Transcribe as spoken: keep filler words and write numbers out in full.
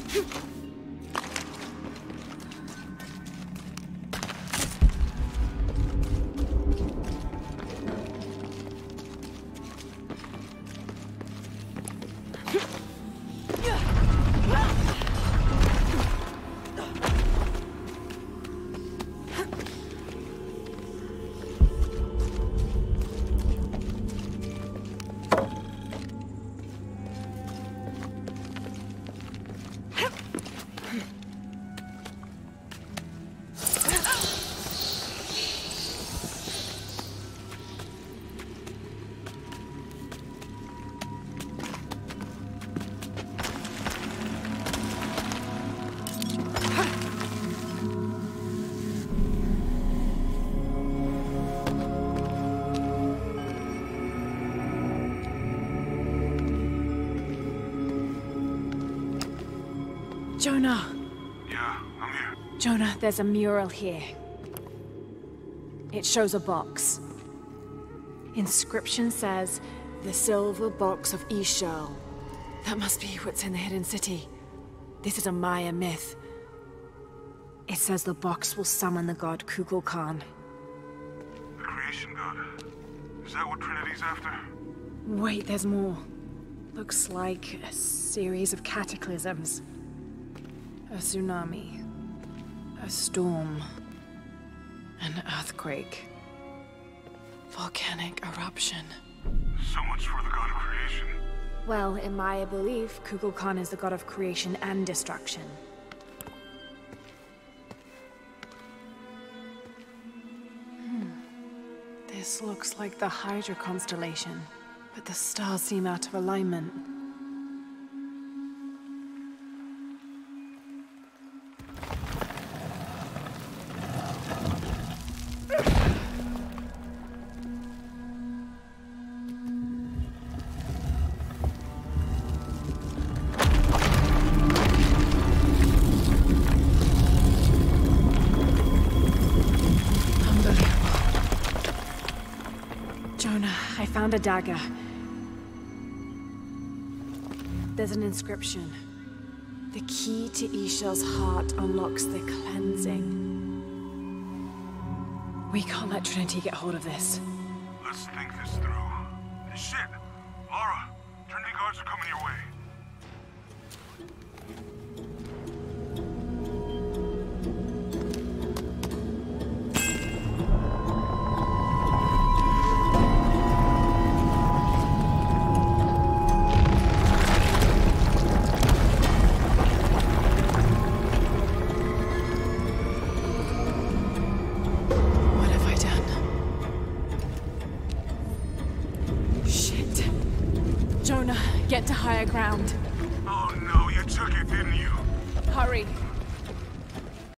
Jonah! Yeah, I'm here. Jonah, there's a mural here. It shows a box. Inscription says, the silver box of Ishal. That must be what's in the hidden city. This is a Maya myth. It says the box will summon the god Kukulkan. The creation god. Is that what Trinity's after? Wait, there's more. Looks like a series of cataclysms. A tsunami. A storm. An earthquake. Volcanic eruption. So much for the god of creation. Well, in Maya belief, Kukulkan is the god of creation and destruction. Hmm. This looks like the Hydra constellation, but the stars seem out of alignment. I found a dagger. There's an inscription. The key to Ishal's heart unlocks the cleansing. We can't let Trinity get hold of this. Let's think this through. Shit! Lara! Trinity guards are coming your way. Get to higher ground. Oh no, you took it, didn't you? Hurry.